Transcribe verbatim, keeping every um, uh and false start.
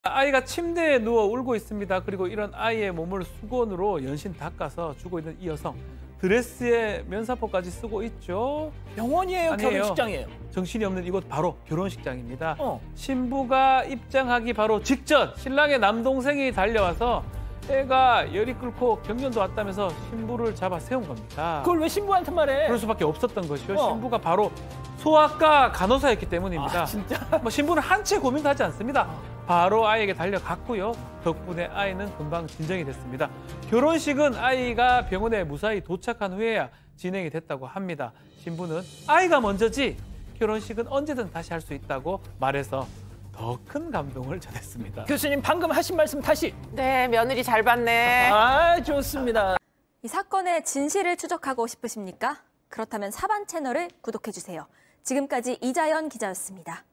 아이가 침대에 누워 울고 있습니다. 그리고 이런 아이의 몸을 수건으로 연신 닦아서 주고 있는 이 여성. 드레스에 면사포까지 쓰고 있죠. 병원이에요? 아니에요. 결혼식장이에요? 정신이 없는 이곳 바로 결혼식장입니다. 어. 신부가 입장하기 바로 직전 신랑의 남동생이 달려와서 애가 열이 끓고 경련도 왔다면서 신부를 잡아 세운 겁니다. 그걸 왜 신부한테 말해? 그럴 수밖에 없었던 것이요. 어. 신부가 바로 소아과 간호사였기 때문입니다. 아, 진짜? 뭐 신부는 한 채 고민도 하지 않습니다. 바로 아이에게 달려갔고요. 덕분에 아이는 금방 진정이 됐습니다. 결혼식은 아이가 병원에 무사히 도착한 후에야 진행이 됐다고 합니다. 신부는 아이가 먼저지 결혼식은 언제든 다시 할 수 있다고 말해서 더 큰 감동을 전했습니다. 교수님 방금 하신 말씀 다시. 네, 며느리 잘 봤네. 아, 좋습니다. 이 사건의 진실을 추적하고 싶으십니까? 그렇다면 사반 채널을 구독해주세요. 지금까지 이자연 기자였습니다.